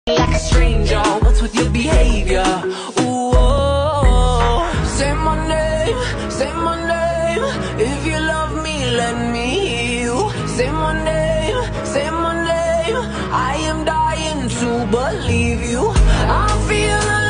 like a stranger, what's with your behavior? Ooh, oh, say my name, say my name. If you love me, let me hear you. Say my name, say my name. I am dying to believe you. I feel alive.